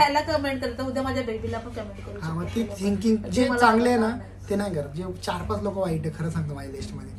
ह्याला कमेंट करता उद्या माझ्या बेबीला पण कमेंट करू. हा, मग ती थिंकिंग जे चांगले आहे ना ते नाही करत, जे 4-5 लोक वाईट आहे खरं सांगतो माझ्या लिस्ट मध्ये.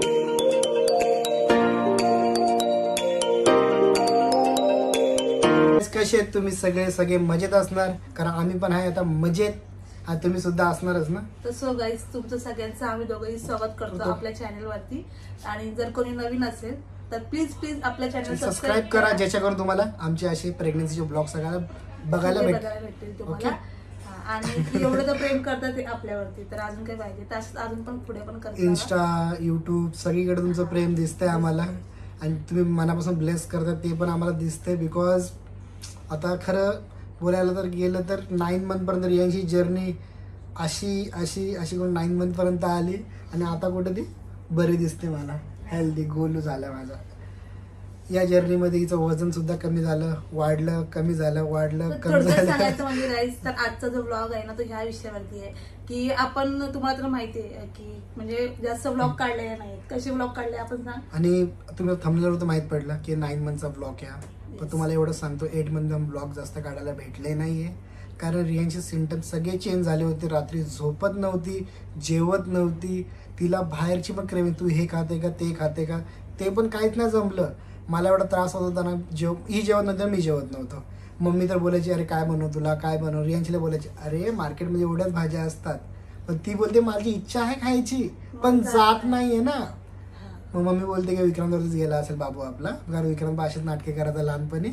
कसे आहेत तुम्ही सगळे मजेत असणार, कारण आम्ही पण आहे आता मजेत. तुम्ही सुद्धा असणारच ना. तर सो गाईज तुमचं सगळ्यांचं आम्ही दोघंही स्वागत करतो आपल्या चॅनल वरती. आणि जर कोणी नवीन असेल तर प्लीज आपल्या चॅनल सबस्क्राईब करा, ज्याच्याकडून तुम्हाला आमचे असे प्रेग्नन्सीचे ब्लॉग सगळ्याला बघायला भेटतील तुम्हाला. आणि एवढं तर प्रेम करतात ते आपल्यावरती, तर अजून काय पाहिजे, अजून पण पुढे पण करतात. इंस्टा, युट्यूब सगळीकडे तुमचं प्रेम दिसतंय आम्हाला, आणि तुम्ही मनापासून ब्लेस करता ते पण आम्हाला दिसतंय. बिकॉज आता खरं बोलायला तर गेलं तर 9 मंथ पर्यंत रियांची जर्नी अशी कोण 9 मंथ पर्यंत आली, आणि आता कुठे ती बरी दिसते मला, हेल्दी गोलू झाला माझा. या जर्नीमध्ये हिचं वजन सुद्धा कमी झालं, वाढलं, कमी झालं, वाढलं, कमी झालं. सांगायचं म्हणजे गाईज, तर आजचा जो ब्लॉग आहे ना तो ह्या विषयावरती आहे की आपण, तुम्हाला तर माहिती आहे की म्हणजे जास्त ब्लॉग काढलेले नाहीत. कसे ब्लॉग काढले आपण सांग. आणि तुम्ही थंबनेलवर तर माहित पडलं की 9 मंथचा ब्लॉग आहे. पण तुम्हाला एवढं सांगतो 8 मंथ ब्लॉग जास्त काढायला भेटले नाहीये, कारण रियांचे सिम्पटम्स सगळे चेंज झाले होते. रात्री झोपत नव्हती, जेवत नव्हती, तिला बाहेरची पण क्रेविंग, तू हे खाते का, ते खाते का, ते पण काहीच नाही जमलं. मला एवढा त्रास होत होता ना, ही जेवत नव्हतं, मी जेवत नव्हतो. मम्मी तर बोलायची अरे काय बनव तुला, काय बनव. रियांशीला बोलायची अरे मार्केटमध्ये एवढ्याच भाज्या असतात, पण ती बोलते माझी इच्छा आहे खायची पण जात नाहीये ना. मग मम्मी बोलते की विक्रांतवरतीच गेला असेल बाबू आपला, कारण विक्रांत असेच नाटके करायचा लहानपणी.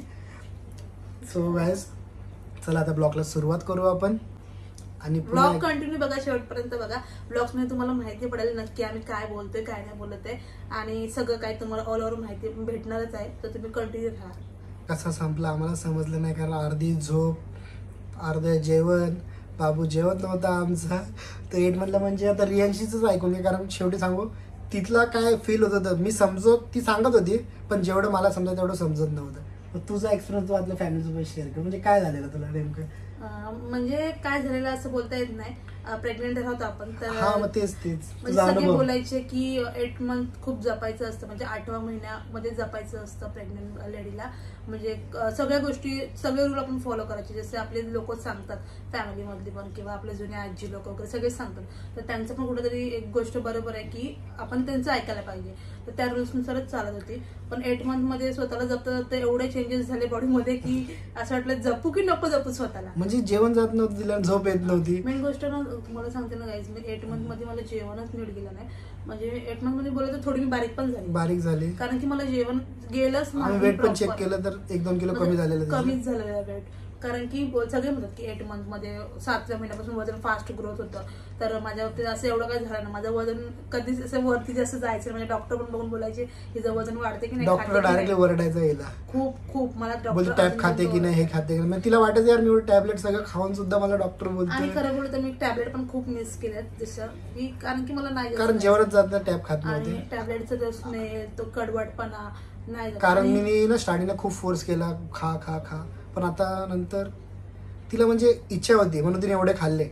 सो गाईज चला आता ब्लॉगला सुरुवात करू आपण, आणि ब्लॉग कंटिन्यू बघा, शेवटपर्यंत बघा. ब्लॉग्स मध्ये तुम्हाला माहिती पडेल नक्की आम्ही काय बोलतोय, काय नाही बोलत आहे, आणि सगळं काही तुम्हाला ऑल ओव्हर माहिती भेटणारच आहे. तर तुम्ही कंटिन्यू राहा. कसा संपला आम्हाला समजलं नाही, कारण अर्धी झोप, अर्ध जेवण, बाबू जेवत नव्हता आमचा. तर 8 मंथला म्हणजे आता रियांशीच ऐकून घे, कारण शेवटी सांगू तिथला काय फील होत होतं मी समजत, ती सांगत होती पण जेवढं मला समजत तेवढं समजत नव्हतं. तुझा एक्सपिरियन्स तू आपल्या फॅमिलीसोबत शेअर कर, म्हणजे काय झालेलं तुला नेमकं. म्हणजे काय झालेलं असं बोलता येत नाही, प्रेग्नेंट होतो आपण तर. हा मग तेच म्हणजे सगळे बोलायचे की 8 मंथ खूप जपायचं असतं, म्हणजे 8व्या महिन्यामध्ये जपायचं असतं प्रेग्नेंट लेडीला. म्हणजे सगळ्या गोष्टी, सगळे रूल आपण फॉलो करायचे, जसे आपले लोक सांगतात फॅमिली मधली पण, किंवा आपले जुने आजी लोक वगैरे सगळे सांगतात. तर त्यांचं पण कुठेतरी एक गोष्ट बरोबर आहे की आपण त्यांचं ऐकायला पाहिजे. तर त्या रूल्सनुसारच चालत होती. पण 8 मंथ मध्ये स्वतःला जपता एवढे चेंजेस झाले बॉडीमध्ये की असं वाटलं जपू की नको जपू स्वतःला. म्हणजे जेवण जात नव्हतं, तिला झोप येत नव्हती. मेन गोष्ट ना तुम्हाला सांगते ना गाईज, मी 8 मंथ मध्ये मला जेवणच नीट गेलं नाही. म्हणजे 8 मंथ मध्ये बोललं तर थोडी मी बारीक झाली, कारण की मला जेवण गेलंच नाही. वेट पण चेक केलं तर 1-2 किलो कमीच झालेलं आहे वेट. कारण की सगळे म्हणतात की 8 मंथ मध्ये 7व्या महिन्यापासून वजन फास्ट ग्रोथ होतं. तर माझ्या बाबतीत असं एवढं काय झालं ना, माझं वजन कधीच असं वरती जास्त जायचं. म्हणजे डॉक्टर पण बघून बोलायचे हिचं वजन वाढते की नाही. डॉक्टर डायरेक्टली वरडायचं याला खूप मला डॉक्टर टॅब खाते की नाही, हे खाते की नाही. तिला वाटत यार मी टॅबलेट सगळं खाऊन सुद्धा मला डॉक्टर बोलतो. आणि खरं बोलतो मी टॅबलेट पण खूप मिस केल्यात, जसं की कारण की मला नाही, कारण जेवणच जात नाही, टॅब खात नव्हते. टॅबलेटचं जो स्मेल, तो कडवटपणा नाही. कारण मी ना स्टार्टिंगला खूप फोर्स केला, खा खा खा, पण आता नंतर तिला म्हणजे इच्छा होती म्हणून तिने एवढे खाल्ले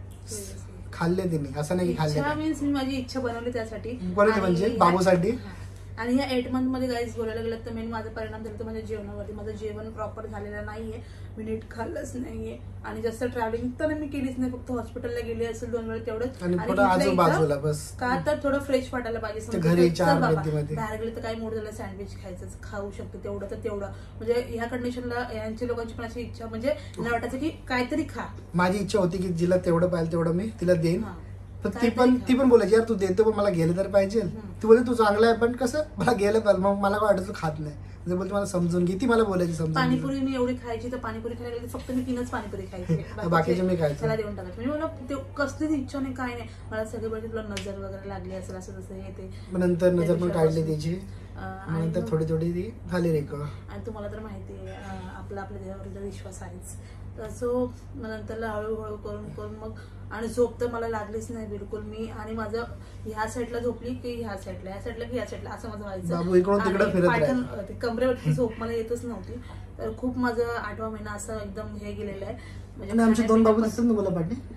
तिने, असं नाही की खाल्ले. मीन्स मी माझी इच्छा बनवली त्यासाठी, म्हणजे बाबूसाठी. आणि या 8 मंथ मध्ये गाईज बोलायला गेलं तर मेन माझा परिणाम झाला तो माझ्या जेवणावरती. माझं जेवण प्रॉपर झालेलं नाहीये, मी नीट खाल्लंच नाहीये, आणि जास्त ट्रॅव्हलिंग तर मी केलीच नाही. फक्त हॉस्पिटलला गेली असेल 2 वेळा तेवढंच, आणि आजूबाजूला बस. का तर थोडं फ्रेश वाटायला पाहिजे. घरी 4 बाहेर गेलं तर काय मूड झालं सँडविच खायचं, खाऊ शकतो तेवढं तर तेवढं. म्हणजे ह्या कंडिशनला यांच्या लोकांची पण अशी इच्छा, म्हणजे मला वाटायचं की काहीतरी खा. माझी इच्छा होती की जिला तेवढं पाहिजे तेवढं मी तिला देईन. ती पण बोलायची यार तू देतो पण मला गेलं तर पाहिजे. ती बोलते तू चांगला आहे पण कसं मला गेलं पाहिजे. मग मला काय वाटत तू खात नाही, म्हणजे बोलते मला समजून घे. ती मला बोलायची समजून. पाणीपुरी मी एवढी खायची, तर पाणीपुरी खायला गेली फक्त मी 3च पाणीपुरी खायची, बाकीचे मी खायचं त्याला देऊन टाकायचं. म्हणजे मला कसलीच इच्छा नाही, काय नाही. मला सगळे बघितलं तुला नजर वगैरे लागली असेल असं तसं हे ते. नंतर नजर पण काढली त्याची, नंतर थोडी ती झाली रिकवर. आणि तुम्हाला तर माहिती आहे आपल्या देवावर विश्वास आहेच. सो नंतर हळूहळू करून मग, आणि झोप तर मला लागलीच नाही बिलकुल. मी आणि माझं ह्या साईडला झोपली की ह्या साईडला, ह्या साईडला की ह्या साईडला, असं माझं व्हायचं. कमरेवरती झोप मला येतच नव्हती. तर खूप माझं 8वा महिना असं एकदम हे गेलेलं आहे. आणि आमचे 2 बाबू दिसतात ना, बोला पाटील.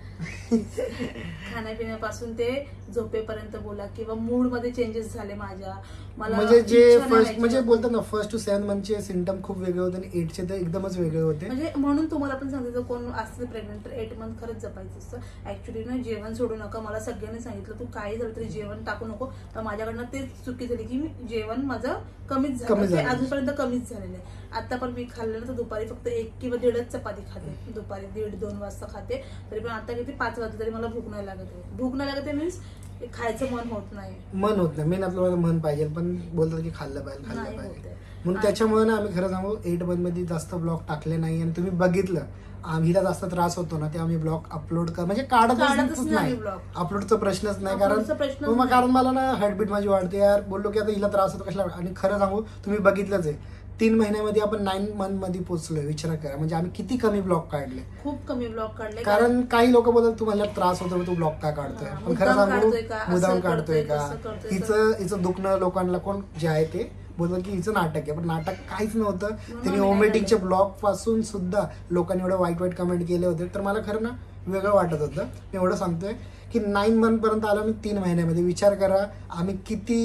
खाण्यापिण्यापासून ते झोपेपर्यंत बोला किंवा मूड मध्ये चेंजेस झाले माझ्या. मला म्हणजे जे इच्छा नाही फर्स्ट व्हायची. म्हणजे बोलतात ना 1st to 7 मंथचे सिम्पटम खूप वेगळे होते आणि 8चे तर एकदमच वेगळे होते. म्हणजे म्हणून तुम्हाला पण सांगितलं कोण असतं प्रेग्नंट तर 8 मंथ खरंच जपायचं असतं. ऍक्च्युली ना जेवण सोडू नका. मला सगळ्यांनी सांगितलं तू काही झालं तरी जेवण टाकू नको. तर माझ्याकडनं तेच चुकी झाली की मी जेवण माझं कमीच झालं. ते अजूनपर्यंत कमीच झालेलं आहे. आता पण मी खाल्लं ना तर दुपारी फक्त 1 किंवा 1.5 चपाती खाते. दुपारी 1:30-2 वाजता खाते. तरी पण आता किती 5 वाजता तरी मला भूक नाही लागत आहे. भूक नाही लागत आहे मीन्स खायचं मन होत नाही. मन होत नाही. मेन आपल्याला मन पाहिजे, पण बोलतात की खाल्लं पाहिजे. म्हणून त्याच्यामुळे ना आम्ही खरं सांगू 8 मंथ मध्ये जास्त ब्लॉग टाकले नाही. आणि तुम्ही बघितलं आम्हीला जास्त त्रास होतो ना ते आम्ही ब्लॉग अपलोड म्हणजे काढतच नाही. अपलोडचा प्रश्नच नाही. कारण मला ना हार्टबीट माझी वाढते यार. बोललो की आता हिला त्रास होतो कशाला. आणि खरं सांगू तुम्ही बघितलंच आहे 3 महिन्यामध्ये आपण 9 मंथ मध्ये पोहोचलोय. विचार करा म्हणजे आम्ही किती कमी ब्लॉग काढले. खूप कमी ब्लॉग काढले. कारण काही लोक बोलतात तुम्हाला त्रास होतो तू ब्लॉग का काढतोय. पण खरं सांगू मुद्दाम काढतोय का. हिचं दुखणं लोकांना कोण जे आहे ते बोलतात की हिचं नाटक आहे. पण नाटक काहीच नव्हतं. तिने ओमेटिंगच्या ब्लॉग पासून सुद्धा लोकांनी एवढं वाईट कमेंट केले होते. तर मला खरं ना वेगळं वाटत होतं. मी एवढं सांगतोय की 9 मंथ पर्यंत आलो मी 3 महिन्यामध्ये. विचार करा आम्ही किती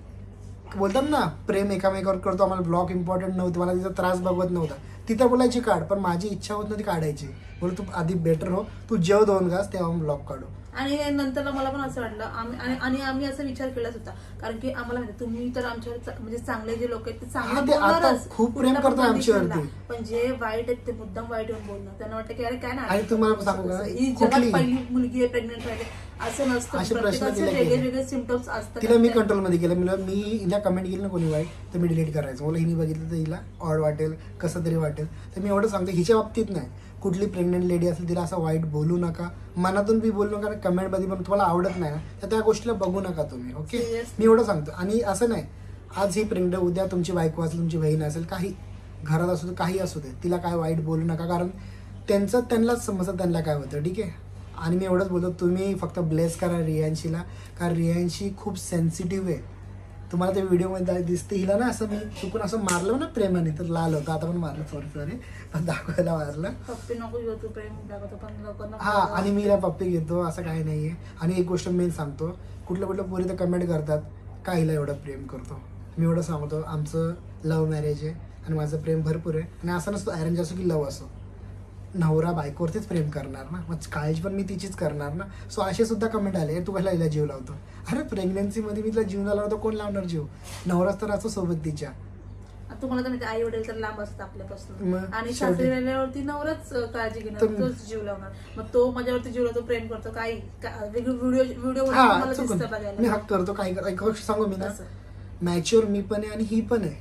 बोलतात ना प्रेम एकामेकावर करतो. आम्हाला ब्लॉग इम्पॉर्टंट नव्हतं. मला तिचा त्रास बघत नव्हता. तिथं बोलायची काढ पण माझी इच्छा होत नव्हती काढायची. बोल तू आधी बेटर हो, तू जेव 2 घास तेव्हा ब्लॉग काढू. आणि नंतर मला पण असं वाटलं आम्ही असा विचार केलाच होता. कारण की आम्हाला माहिती तुम्ही तर आमच्यावर म्हणजे चांगले जे लोक आहेत ते चांगले खूप प्रेम करतो आमच्यावरती. पण जे वाईट आहेत ते मुद्दाम वाईट येऊन बोलणं त्यांना वाटतं की अरे काय नाही. आणि तुम्हाला सांगू का ही जगात पहिली मुलगी आहे प्रेग्नेंट राहिली असं नसतं. प्रत्येकाचे वेगळे सिम्पटम्स असतात. तिला मी कंट्रोलमध्ये केलं. मी हिला कमेंट केली ना कोणी वाईट तर मी डिलीट करायचं. मला हिने बघितलं तर हिला ऑड वाटेल कसं तरी वाटेल. तर मी एवढं सांगतो हिच्या बाबतीत नाही. कुठली प्रेग्नेंट लेडी असेल तिला असं वाईट बोलू नका. मनातून बी बोलू नका. कमेंटमध्ये पण तुम्हाला आवडत नाही ना तर त्या गोष्टीला बघू नका तुम्ही. ओके मी एवढं सांगतो. आणि असं नाही आज ही प्रेग्नेंट उद्या तुमची बायको असेल तुमची बहीण असेल काही घरात असू दे काही असू दे तिला काय वाईट बोलू नका. कारण त्यांनाच समजतं त्यांना काय होतं. ठीक आहे. आणि मी एवढंच बोलतो तुम्ही फक्त ब्लेस करा रियांशीला. कारण रियांशी खूप सेन्सिटिव्ह आहे. तुम्हाला त्या व्हिडिओमध्ये दिसते हिला ना असं मी चुकून असं मारलं ना प्रेमाने तर लाल होतं. आता पण मारलं सॉरी पण दाखवायला मारलं. पप्पी नको घेऊ तू प्रेम दाखवतो पण लोकांना. हा आणि मी हिला पप्पी घेतो असं काही नाहीये. आणि एक गोष्ट मी सांगतो कुठल्या पोरी तर कमेंट करतात का हिला एवढं प्रेम करतो. मी एवढं सांगतो आमचं लव्ह मॅरेज आहे आणि माझं प्रेम भरपूर आहे. आणि असं नसतो अरेंज असो की लव्ह असो नवरा बायकोवरतीच प्रेम करणार ना. मग काळजी पण मी तिचीच करणार ना. सो असे सुद्धा कमेंट आले तू कशाला हिला जीव लावतो. अरे प्रेग्नन्सीमध्ये मी तिला जीव लावला होता कोण लावणार जीव. नवराच तर असं सोबत तिच्या. तुम्हाला तर माहिती आई वडील तर लांब असतात आपल्यापासून आणि सासरी राहिल्यावरती नवराच काळजी घेणार तोच जीव लावणार. मग तो माझ्यावरती जीव लावतो प्रेम करतो काही व्हिडिओ मला दिसतं बघायला. मी हक करतो काही एक गोष्ट सांगू मी ना मॅच्युअर मी पण आहे आणि ही पण आहे.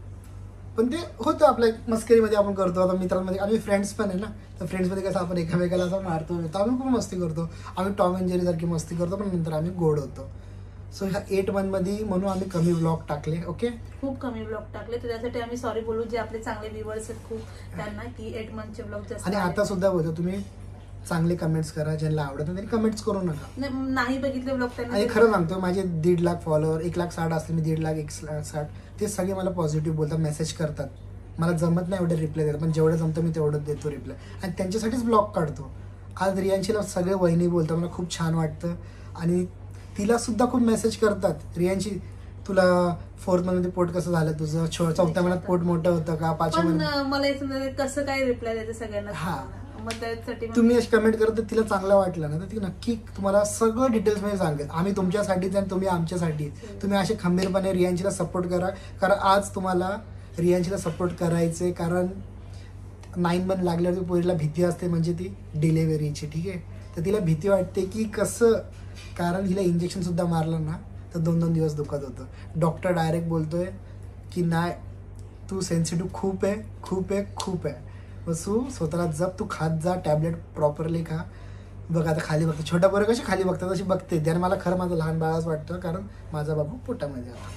पण ते होतं आपल्या मस्करीमध्ये आपण करतो. आता मित्रांमध्ये आम्ही फ्रेंड्स पण आहे ना तर फ्रेंड्समध्ये कसं आपण एकामेकाला असं मारतो तर आम्ही खूप मस्ती करतो. आम्ही टॉम अँड जेरी सारखी मस्ती करतो पण नंतर आम्ही गोड होतो. सो ह्या 8 मंथ मध्ये म्हणून आम्ही कमी ब्लॉग टाकले. ओके खूप कमी ब्लॉग टाकले तर त्यासाठी आम्ही सॉरी बोलू जे आपले चांगले व्ह्युअर्स आहेत खूप त्यांना की 8 मंथचे ब्लॉग जास्त. आणि आता सुद्धा बोलतो तुम्ही चांगले कमेंट्स करा. ज्यांना आवडत नाही त्यांनी कमेंट्स करू नका. नाही बघितले ब्लॉग त्यांना. आणि खरं सांगतो माझे 1.5 लाख फॉलोअर 1,60,000 असले मी 1.5 लाख 1,60,000 ते सगळे मला पॉझिटिव्ह बोलतात मेसेज करतात. मला जमत नाही एवढे रिप्लाय देतात पण जेवढं जमतं मी तेवढं देतो रिप्लाय आणि त्यांच्यासाठीच ब्लॉग काढतो. आज रियांशीला सगळे वहिनी बोलतात मला खूप छान वाटतं. आणि तिला सुद्धा खूप मेसेज करतात रियांशी तुला 4th मंथमध्ये पोट कसं झालं तुझं 4थ्या महिन्यात पोट मोठं होतं का 5व्या महिन्यात मला कसं काय रिप्लाय देते सगळ्यांना. हा तुम्ही अशी कमेंट करत तिला चांगलं वाटलं ना तर ती नक्की तुम्हाला सगळं डिटेल्स मध्ये सांगेल. आम्ही तुमच्यासाठीच आणि तुम्ही आमच्यासाठी. तुम्ही असे खंबीरपणे रियांशीला सपोर्ट करा. कारण आज तुम्हाला रियांशीला सपोर्ट करायचे. कारण 9 मंथ लागल्यावर पोरीला भीती असते म्हणजे ती डिलेव्हरीची. ठीक आहे तर तिला भीती वाटते की कसं कारण हिला इंजेक्शन सुद्धा मारलं ना तर 2-2 दिवस दुखत होतं. डॉक्टर डायरेक्ट बोलतोय की नाही तू सेन्सिटिव्ह खूप आहे. मग तू स्वतःला जप तू खात जा टॅबलेट प्रॉपरली खा. बघ आता खाली बघते छोट्या पोरं कशी खाली बघतात तशी बघते. त्याने मला खरं माझं लहान बाळाच वाटतं कारण माझा बाबू पोटामध्ये होता.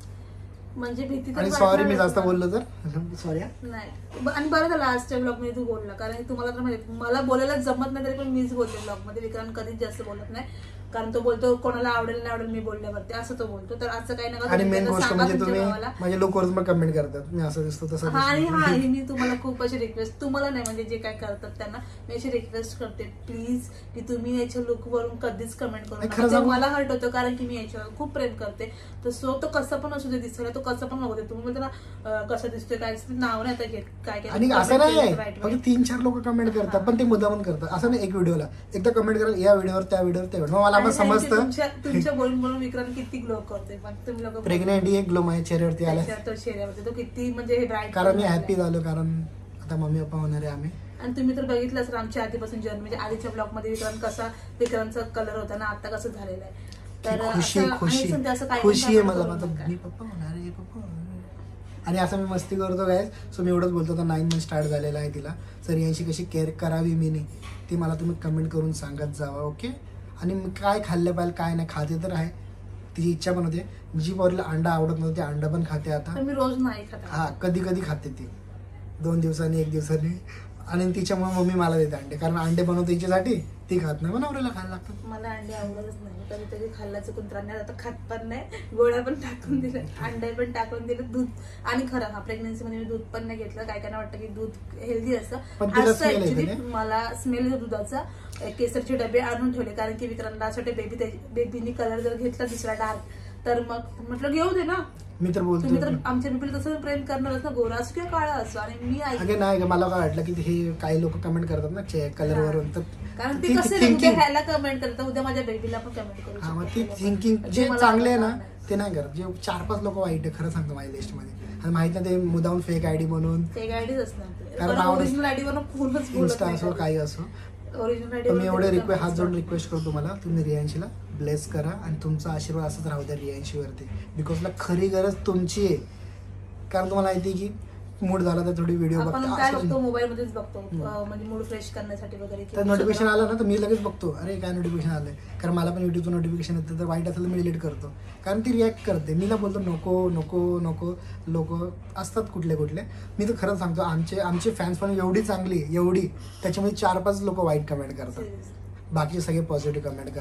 म्हणजे भीती. आणि सॉरी मी जास्त बोललो तर सॉरी. नाही आणि बरं झालं आजच्या ब्लॉग मध्ये तू बोलला कारण तुम्हाला तर माहिती मला बोलायला जमत नाही तरी पण मीच बोलते ब्लॉग मध्ये. विक्रांत कधीच जास्त बोलत नाही कारण तो बोलतो कोणाला आवडेल नाही आवडेल मी बोलल्यावरती, असं तो बोलतो. तर असं काही नका. आणि मेन गोष्ट म्हणजे तुम्ही माझ्या लोकवर मग कमेंट करतात मी असं दिसतो तसं. आणि हा मी तुम्हाला खूप अशी रिक्वेस्ट, तुम्हाला नाही म्हणजे जे काय करतात त्यांना मी अशी रिक्वेस्ट करते प्लीज की तुम्ही याच्या लुकवरून कधीच कमेंट करू नका. मला हर्ट होतं कारण की मी याच्यावर खूप प्रेम करते. तर सो तो कसं पण असू दे दिसायला, तो कसं पण नको दे. तुम्ही म्हणता ना कसं दिसतोय काय नाव नाही आता घेत काय काय. आणि असं नाही फक्त 3-4 लोक कमेंट करतात पण ते मुद्दामून करतात असं नाही. एक व्हिडिओला एकदा कमेंट कराल या व्हिडिओवर त्या व्हिडिओवर त्या व्हिडिओ मला पण समजतं. तुमच्या बोलून बोलून विक्रांत किती ग्लो करते पण तुम्ही लोक प्रेग्नेंट ही एक ग्लो माझ्या चेहऱ्यावरती आला चेहऱ्यावरती तो किती म्हणजे ब्राईट. कारण मी हॅपी झालो कारण आता मम्मी पप्पा होणार आहे आम्ही. आणि तुम्ही तर बघितलं असेल आमच्या आधीपासून जन्म म्हणजे आधीच्या ब्लॉग मध्ये विक्रांतचा कलर होता ना आता कसं झालेला आहे. तर खुशी आहे मला मी पप्पा होणार आहे पप्पा. आणि असं मी मस्ती करतो काय. सो मी एवढंच बोलतो तर 9 मंथ स्टार्ट झालेला आहे तिला. तर यांची कशी केअर करावी मी नाही ती मला तुम्ही कमेंट करून सांगत जावा ओके. आणि काय खाल्लं पाहिजे काय नाही खाते तर आहे तिची इच्छा पण होते. जी पोरीला अंडा आवडत नव्हतं ते अंडा पण खाते आता. मी रोज नाही खात. हा कधी कधी खाते ती 2 दिवसांनी 1 दिवसांनी. आणि तिच्यामुळे मम्मी मला देते अंडे कारण अंडे बनवते तिच्यासाठी ती खात नाही. नवऱ्याला खायला लागतात. मला अंडे आवडतच नाही. कधीतरी खाल्ल्याचं कुत्रांनी आता खात पण नाही. गोळ्या पण टाकून दिले अंडे पण टाकून दिले. दूध आणि खरं हा प्रेग्नन्सी मध्ये मी दूध पण नाही घेतलं. काय काय वाटतं की दूध हेल्दी असतं ऍक्च्युली. मला स्मेल येतो दुधाचा. केसरचे डबे आणून ठेवले कारण की विक्रांतला असं बेबीनी कलर जर घेतला दुसरा डार्क तर मग म्हटलं घेऊ दे ना. मी तर बोलतो तुम्ही तर आमच्या बेबीला तसं प्रेम करणारच ना गोरा असो किंवा काळा असो. आणि मी अगे नाही मला काय वाटलं की हे काही लोक कमेंट करतात ना कलर वरून तर कारण ते कसं उद्या ह्याला कमेंट करतात उद्या माझ्या बेबीला पण कमेंट करू शकतात. ती थिंकिंग जे चांगले आहे ना ते नाही करत. जे 4-5 लोक वाईट आहे खरं सांगतो माझ्या लिस्ट मध्ये. आणि माहित नाही ते मुदावून फेक आयडी बनवून फेक आयडीच असणार ओरिजिनल आयडी वरून पूर्णच इन्स्टा असो काही असो. मी एवढे हात जोडून रिक्वेस्ट करतो तुम्हाला तुम्ही रियांशीला ब्लेस करा आणि तुमचा आशीर्वाद असंच राहू द्या रियांशीवरती. बिकॉजला खरी गरज तुमची आहे. कारण तुम्हाला माहिती आहे की मूड झाला तर थोडी व्हिडिओ बघतो मोबाईल मध्येच बघतो म्हणजे मूड फ्रेश करण्यासाठी वगैरे. तर नोटिफिकेशन आलं ना तर मी लगेच बघतो अरे काय नोटिफिकेशन आलंय. कारण मला पण युट्यूबचं नोटिफिकेशन येतं तर वाईट असेल तर मी डिलीट करतो. कारण ती रिॲक्ट करते. मीला बोलतो नको नको नको. लोक असतात कुठले कुठले. मी तर खरंच सांगतो आमचे फॅन्स पण एवढी चांगली एवढी त्याच्यामध्ये 4-5 लोक वाईट कमेंट करतात. बाकीचे सगळे पॉझिटिव्ह कमेंट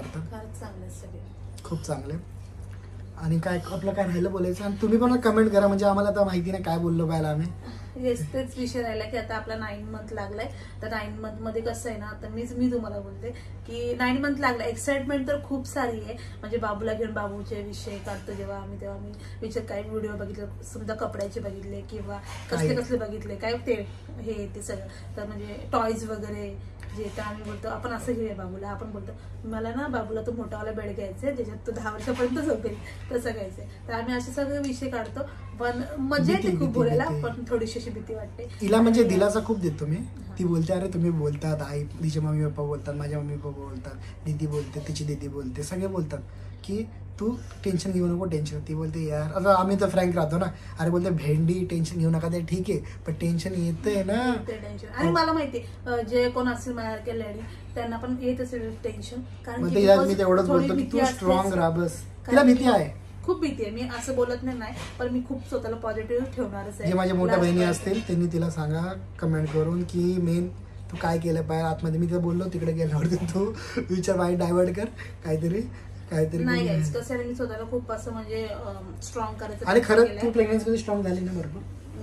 करतात. खूप चांगले. आणि काय आपलं काय राहिलं बोलायचं. आणि तुम्ही पण कमेंट करा म्हणजे आम्हाला आता माहिती नाही काय बोललो पाहिजे आम्ही. तेच विषय राहिला की आता आपला 9 मंथ लागलाय. तर 9 मंथ मध्ये कसं आहे ना आता मी तुम्हाला बोलते की 9 मंथ लागला. एक्साइटमेंट तर खूप सारी आहे. म्हणजे बाबूला घेऊन बाबूचे विषय काढतो जेव्हा आम्ही तेव्हा मी विचार काही व्हिडिओ बघितले समजा कपड्याचे बघितले किंवा कसले बघितले काय ते हे ते सगळं. तर म्हणजे टॉयज वगैरे जे तर आम्ही बोलतो आपण असं घेऊया बाबूला. आपण बोलतो मला ना बाबूला तो मोठावाला बेड घ्यायचंय ज्याच्यात तो 10 वर्षापर्यंत झोपेल तसं घ्यायचंय. तर आम्ही असे सगळे विषय काढतो. पण मजा येते खूप बोलायला पण थोडीशी अशी भीती वाटते. तिला म्हणजे दिलासा खूप देतो मी. ती बोलते अरे तुम्ही बोलतात आई तिचे मम्मी पप्पा बोलतात माझ्या मम्मी पप्पा बोलतात दीदी बोलते तिची दीदी बोलते सगळे बोलतात की तू टेन्शन घेऊ नको टेन्शन. ती बोलते यार आता आम्ही तर फ्रँक राहतो ना. अरे बोलते भेंडी टेन्शन घेऊ नका ते ठीक आहे पण टेन्शन येतंय ना. आणि मला माहिती जे कोण असेल माझ्यासारख्या लेडी त्यांना पण येत असेल टेन्शन. कारण मी तेवढंच बोलतो की तू स्ट्रॉंग राहा बस. तिला भीती आहे खूप भीती आहे. मी असं बोलत नाही पण मी खूप स्वतःला पॉझिटिव्ह ठेवणारच आहे. जे माझ्या मोठ्या बहिणी असतील त्यांनी तिला सांगा कमेंट करून की मेन तू काय केलं पाहिजे आतमध्ये. मी तर बोललो तिकडे गेल्यावरती तू विचार माइंड डायव्हर्ट कर काहीतरी नाही गाईज कसं आहे मी स्वतःला खूप असं म्हणजे स्ट्रॉंग करायचं. आणि खरं तू प्रेग्नन्सी मध्ये स्ट्रॉंग झाली ना भरपूर.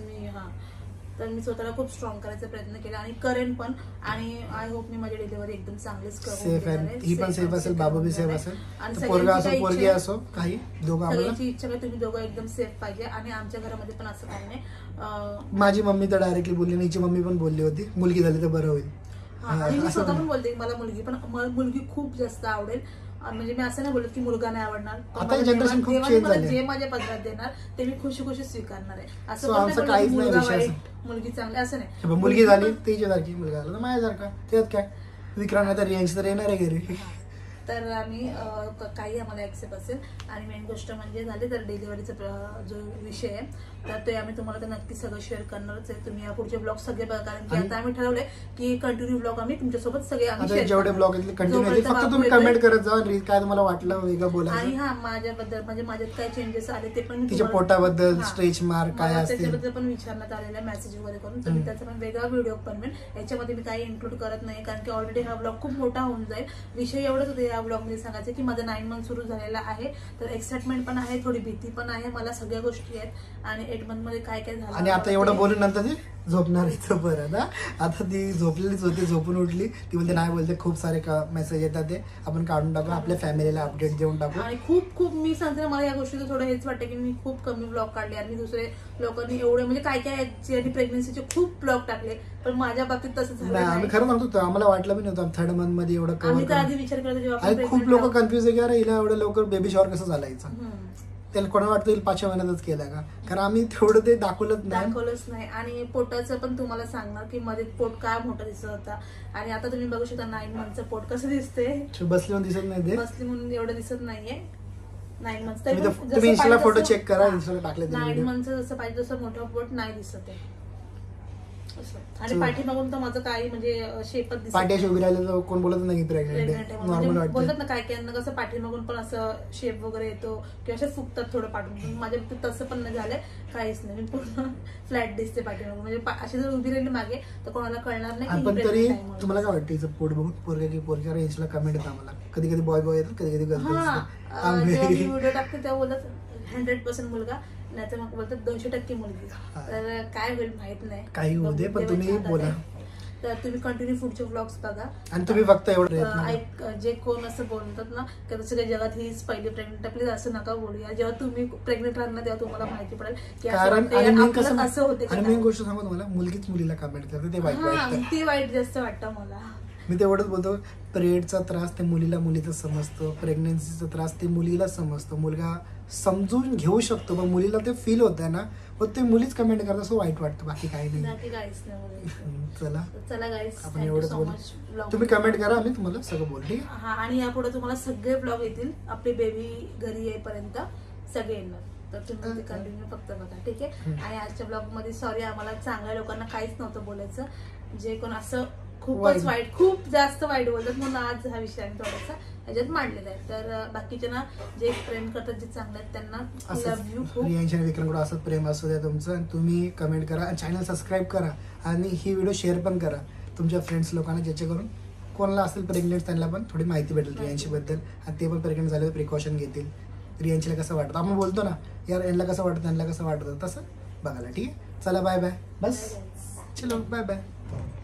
तर मी स्वतःला खूप स्ट्रॉंग करायचा प्रयत्न केला आणि करेन पण. आणि आय होप मी माझी डिलिव्हरी एकदम चांगलीच सेफ आहे. ही पण सेफ असेल बाबू बी सेफ असेल पोरगा असो पोरगी असो काही दोघं. सगळ्यांची इच्छा काय तुम्ही दोघं एकदम सेफ पाहिजे. आणि आमच्या घरामध्ये पण असं काही नाही. माझी मम्मी तर डायरेक्टली बोलली हिची मम्मी पण बोलली होती मुलगी झाली तर बरं होईल. आणि मी स्वतः पण बोलते मला मुलगी खूप जास्त आवडेल. म्हणजे मी असं नाही बोलत की मुलगा नाही आवडणार. जे माझ्या पदरात देणार ते मी खुशी खुशी स्वीकारणार आहे. असं मुलगा वाईट मुलगी चांगली असं नाही. मुलगी झाली तिच्यासारखी मुलगा झाला माझ्यासारखा त्यात काय विक्रांत तर रियांश तर येणार आहे घरी. तर आम्ही काही आम्हाला ऍक्सेप्ट असेल. आणि मेन गोष्ट म्हणजे झाली तर डिलिव्हरीचा जो विषय आहे तर ते आम्ही तुम्हाला तर नक्की सगळं शेअर करणारच आहे. तुम्ही या पुढचे ब्लॉग सगळे बघा, कारण की आता आम्ही ठरवलंय की कंटिन्यू ब्लॉग आम्ही तुमच्यासोबत सगळे आम्ही share जेवढे करणार. ब्लॉग येतील कंटिन्यू जोपर्यंत फक्त बाबू तुम्ही येतोय. कमेंट करत जा काय तुम्हाला वाटलं वेगळं आणि बोलायचं. हा माझ्याबद्दल म्हणजे माझ्यात काय चेंजेस आले ते पण मी तिच्या तुम्हाला- पोटाबद्दल हा. स्ट्रेच मार्क काय मला असतील त्याच्याबद्दल पण विचारण्यात आलेलं आहे मेसेज वगैरे करून, तर मी त्याचा पण वेगळा व्हिडिओ बनवेन. याच्यामध्ये मी काही इन्क्लूड करत नाही, कारण की ऑलरेडी हा ब्लॉग खूप मोठा होऊन जाईल. विषय एवढंच होते या ब्लॉग मध्ये सांगायचं की माझं 9 मंथ सुरू झालेला आहे, तर एक्साइटमेंट पण आहे, थोडी भीती पण आहे, मला सगळ्या गोष्टी आहेत आणि 8 मंथ मध्ये काय काय झालं. आणि आता एवढं बोलून नंतर ती झोपणार इथं परत. आता ती झोपलेलीच होती, झोपून उठली, ती म्हणते नाही बोलते खूप सारे मेसेज येतात ते आपण काढून टाकू, आपल्या फॅमिलीला अपडेट देऊन टाकू. आणि खूप मी सांगते मला या गोष्टीचं थोडं हेच वाटतं की मी खूप कमी ब्लॉग काढले आणि दुसरे लोकांनी एवढे म्हणजे काय प्रेग्नन्सीचे खूप ब्लॉग टाकले, पण माझ्या बाबतीत तसं झालं नाही आम्ही नाही. खरं सांगतो आम्हाला वाटलं पण नव्हतं 3rd मंथ मध्ये एवढं आम्ही तर कव्हर. आधी विचार करतो जेव्हा आपण आणि खूप pregnant लोक आहोत. कन्फ्युज आहे की अरे हिला एवढं लवकर बेबी शॉवर कसं झालायचं. त्याला कोणाला वाटतं येईल 5व्या महिन्यातच केला का, कारण आम्ही तेवढं ते दाखवलंच नाही. आणि पोटाचं पण तुम्हाला सांगणार की मध्ये पोट काय मोठं दिसत होता आणि आता तुम्ही बघू शकता 9 मंथचं पोट कसं दिसते. बसली म्हणून दिसत नाही ते. बसली म्हणून एवढं दिसत नाहीये 9 मंथ. तुम्ही इंस्टाला फोटो चेक करा, इंस्टाला टाकले 9 मंथचं जसं पाहिजे तसं मोठं पोट नाही दिसत आहे असं. आणि पाठीमागून तर माझं काही म्हणजे शेपच दिसत पाठ्याशी उभी राहिले तर कोण बोलत नाही प्रेग्नेंट प्रेग्नेंट आहे, आहे नॉर्मल म्हणजे वाटतं. बोलतात ना काय काय कसं पाठीमागून पण असं शेप वगैरे येतो किंवा असं फुगतात थोडं पाठून. माझ्या बाबतीत तसं पण नाही झालंय, काहीच नाही. मी पूर्ण फ्लॅट दिसते पाठीमागून, म्हणजे अशी जर उभी राहिली मागे तर कोणाला कळणार नाही. पण तरी तुम्हाला काय वाटतं हिचं पोट बघून पोरगा की पोरगा रेंजला कमेंट येतात आम्हाला, कधी कधी बॉय बॉय येतात, कधी कधी जेव्हा मी व्हिडिओ टाकते तेव्हा बोलतात 100% मुलगा, नाही तर मग बोलतात 200% मुलगी. तर काय होईल माहित नाही, काही होऊ दे पण तुम्ही बोला. तर तुम्ही कंटिन्यू पुढचे व्लॉग्स बघा आणि तुम्ही फक्त एवढं ऐक. जे कोण असं बोलतात ना की सगळ्या जगात हीच पहिली प्रेग्नेंट, प्लीज असं नका बोलूया. जेव्हा तुम्ही प्रेग्नेंट राहणार तेव्हा तुम्हाला माहिती पडेल की असं होते. आणि मेन गोष्ट सांगू तुम्हाला, मुलगीच मुलीला कमेंट करते ते वाईट वाटतं. ते वाईट जास्त वाटतं मला. मी तेवढंच बोलतो, पिरियडचा त्रास ते मुलीला मुलीचा समजतो, प्रेग्नन्सीचा त्रास ते मुलीला समजतो, मुलगा समजून घेऊ शकतो, पण मुलीला ते फील होतं ना, मग ते मुलीच कमेंट करतात, असं वाईट वाटतं, बाकी काही नाही. चला गाईस, आपण एवढंच बोलू. तुम्ही कमेंट करा, आम्ही तुम्हाला सगळं बोलू. ठीक आहे. हा, आणि यापुढे तुम्हाला सगळे ब्लॉग येतील आपली बेबी घरी येईपर्यंत सगळे येणार, तर तुम्ही कंटिन्यू फक्त बघा. ठीक आहे. आणि आजच्या ब्लॉग मध्ये सॉरी, आम्हाला चांगल्या लोकांना काहीच नव्हतं बोलायचं, जे कोण असं खूपच वाईट, खूप जास्त वाईट बोलतात, म्हणून आज हा विषय आम्ही थोडासा ह्याच्यात मांडलेला आहे. तर बाकीचे ना जे प्रेम करतात, जे चांगले आहेत त्यांना लव्ह यू. रियांशी आणि विक्रमकडे असंच प्रेम असू द्या तुमचं, आणि तुम्ही कमेंट करा, चॅनल सबस्क्राईब करा, आणि ही व्हिडिओ शेअर पण करा तुमच्या फ्रेंड्स लोकांना, ज्याच्याकरून कोणाला असेल प्रेग्नेंट त्यांना पण थोडी माहिती भेटेल रियांशी बद्दल, आणि ते पण प्रेग्नेंट झाले तर प्रिकॉशन घेतील. रियांशीला कसं वाटतं, आपण बोलतो ना यार यांना कसं वाटतं त्यांना कसं वाटतं, तसं बघायला. ठीक आहे. चला बाय बाय. बस चलो बाय बाय.